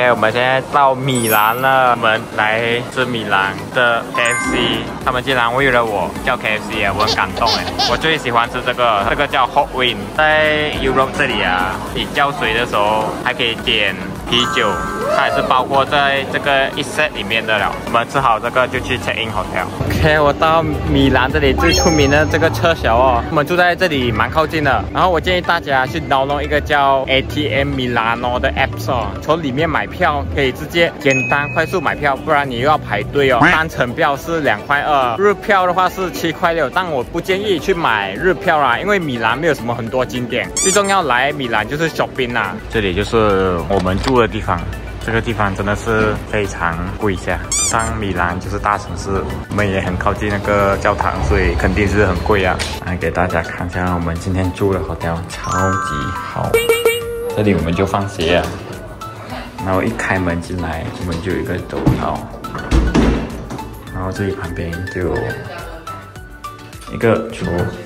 OK， 我们现在到米兰了，我们来吃米兰的 KFC， 他们竟然为了我叫 KFC 啊，我很感动哎！我最喜欢吃这个叫 Hot Wing， 在 Europe 这里啊，你叫水的时候还可以点啤酒，它也是包括在这个一 set 里面的了。我们吃好这个就去 check in hotel。OK， 我到米兰这里最出名的这个车小哦，我们住在这里蛮靠近的。然后我建议大家去 download 一个叫 ATM Milano 的 apps 哦，从里面买票可以直接简单快速买票，不然你又要排队哦。单程票是2.2块，日票的话是7.6块，但我不建议去买日票啦，因为米兰没有什么很多景点，最重要来米兰就是 shopping 啦。这里就是我们住的地方。这个地方真的是非常贵下，上米兰就是大城市，我们也很靠近那个教堂，所以肯定是很贵啊。来给大家看一下我们今天住的 hotel， 超级好。这里我们就放鞋啊，然后一开门进来，我们就有一个走道，然后这里旁边就有一个厨，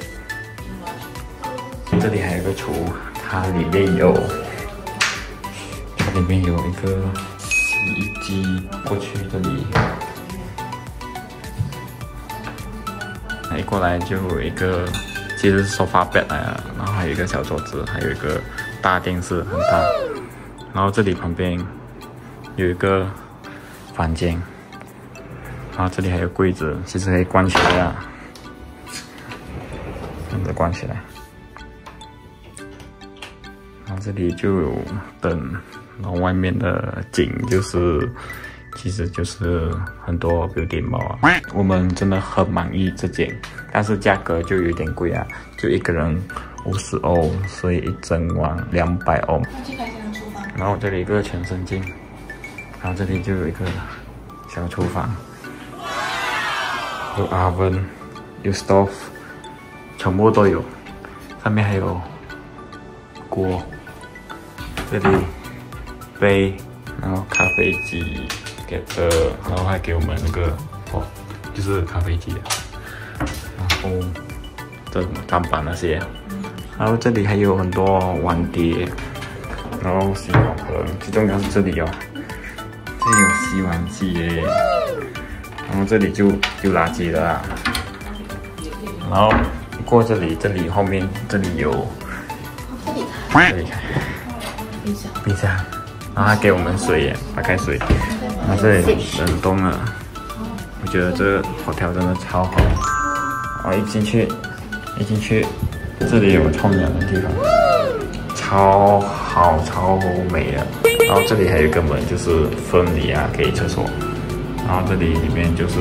这里还有一个厨，它里面有。里面有一个洗衣机，过去这里，一过来就有一个，其实是 sofa bed 来了，然后还有一个小桌子，还有一个大电视很大，然后这里旁边有一个房间，然后这里还有柜子，其实可以关起来啊，这样子关起来，然后这里就有灯。然后外面的景其实就是很多 building mall 啊，我们真的很满意这间，但是价格就有点贵啊，就一个人50欧，所以一整晚200欧。然后这里一个全身镜，然后这里就有一个小厨房，有 oven， 有 stove， 全部都有，上面还有锅，这里。杯，然后咖啡机给的，然后还给我们那个就是咖啡机，然后这钢板那些，然后这里还有很多碗碟，然后洗碗盒，最重要是这里哦，这里有洗碗机耶，然后这里就丢垃圾的啦，然后过这里后面这里有，这里看冰箱。然后还给我们水耶，白开水。然后这里冷冻了，我觉得这个 hotel 真的超好。然后一进去，这里有个冲凉的地方，超好超美的。然后这里还有一个门，就是分离啊，可以厕所。然后这里面就是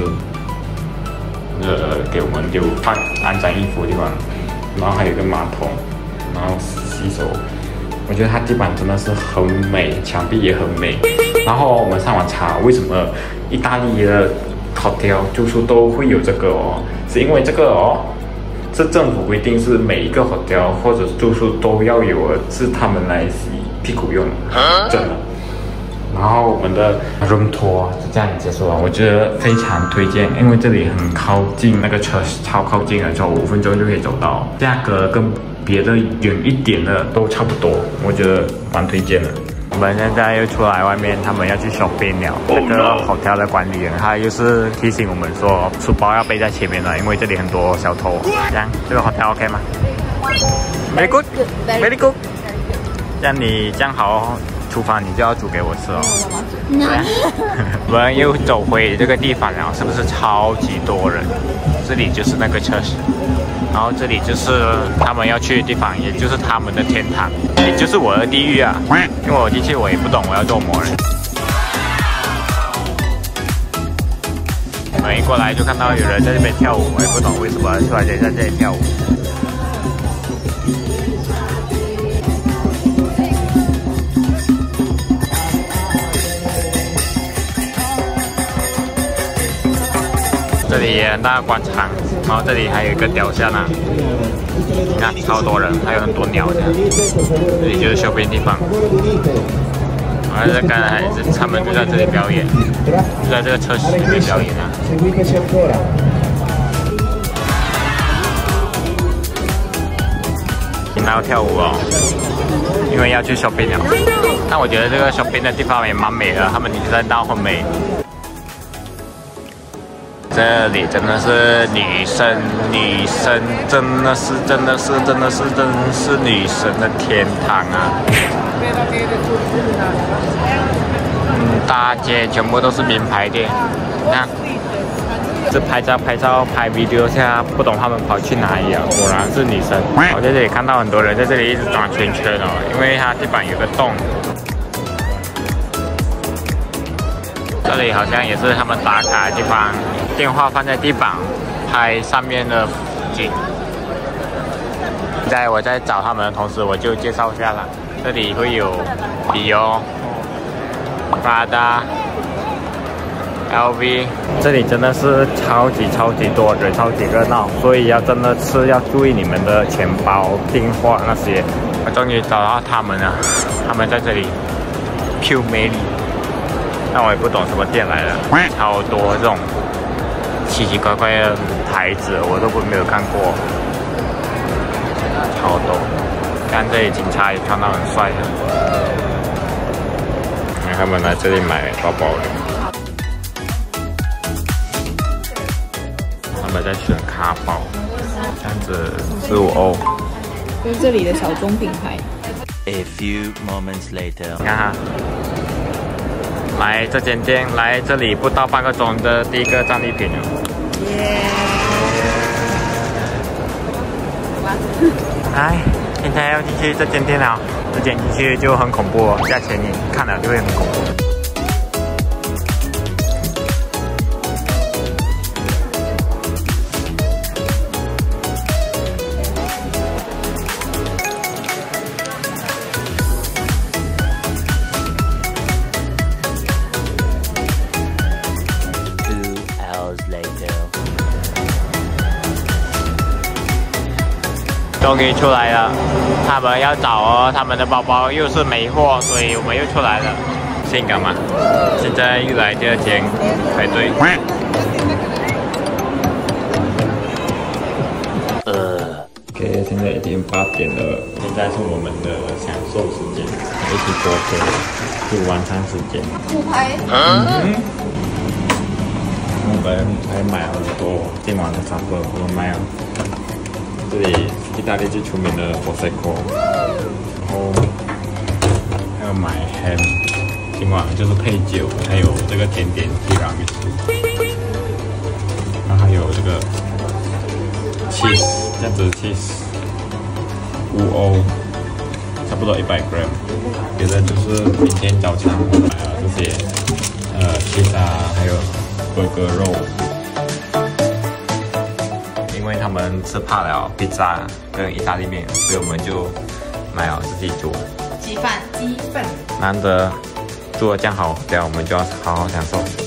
给我们就放安装衣服的地方，然后还有一个马桶，然后洗手。我觉得它地板真的是很美，墙壁也很美。然后我们上网查，为什么意大利的 hotel 住宿都会有这个哦？是因为这个哦，是政府规定是每一个 hotel 或者住宿都要有的，是他们来洗屁股用的，真的。然后我们的 room tour 就这样结束了，我觉得非常推荐，因为这里很靠近那个church，超靠近了，走5分钟就可以走到。价格跟别的远一点的都差不多，我觉得蛮推荐的。我们现在又出来外面，他们要去 shopping 了。这个 hotel 的管理员他就是提醒我们说，书包要背在前面了，因为这里很多小偷。这样，这个 hotel OK 吗 ？Very good, very good。这样你这样好。厨房你就要煮给我吃哦。我们又走回这个地方了，是不是超级多人？这里就是那个车室，然后这里就是他们要去的地方，也就是他们的天堂，也就是我的地狱啊！因为我进去我也不懂我要做魔人。我们一过来就看到有人在这边跳舞，我也不懂为什么突然间在这里跳舞。这里也很大的广场，然后这里还有一个雕像啊，你看超多人，还有很多鸟的。这里就是 shopping 地方，然后刚才他们就在这里表演，就在这个车室里面表演啊。 在要跳舞哦，因为要去 shopping 了。但我觉得这个 shopping 的地方也蛮美的，他们女生都很美。这里真的是女生，真的是女生的天堂啊！大街全部都是名牌店，你看。 是拍照拍 video 下，不懂他们跑去哪里了。果然是女生。我在这里看到很多人在这里一直转圈圈哦，因为它地板有个洞。这里好像也是他们打卡的地方，电话放在地板，拍上面的景。在我在找他们的同时，我就介绍一下了。这里会有Dior、Prada、LV， 这里真的是超级多人，超级热闹，所以真的是要注意你们的钱包、电话那些。我终于找到他们了，他们在这里 Q 美里，但我也不懂什么店来的，超多这种奇奇怪怪的牌子，我都没有看过，超多。看这里警察也穿到很帅的，他们来这里买包包的。 他们在选卡包，这样子15欧， 就是这里的小众品牌。 A few moments later， 你看哈，来这间店，来这里不到半个钟的第一个战利品了。耶！来，现在要进去这间店了，这间进去就很恐怖哦，价钱你看了就会很恐怖。 终于出来了，他们要找哦，他们的包包又是没货，所以我们又出来了，性感吗？现在又来第二间排队。OK， 现在已经8点了，现在是我们的享受时间，一起坐车，是晚餐时间。 不拍。 我们还买了很多今晚的餐盒，我们买了。 这里意大利最出名的 Prosecco， 然后还有买 ham， 今晚就是配酒，还有这个甜点提拉米苏，然后还有这个 cheese， 这样子 cheese 5欧，差不多100 gram。别的就是明天早餐我买了这些cheese 啊，还有burger 肉。 因为他们吃怕了披萨跟意大利面，所以我们就买了自己煮鸡饭。 难得做得这样好，这样我们就要好好享受。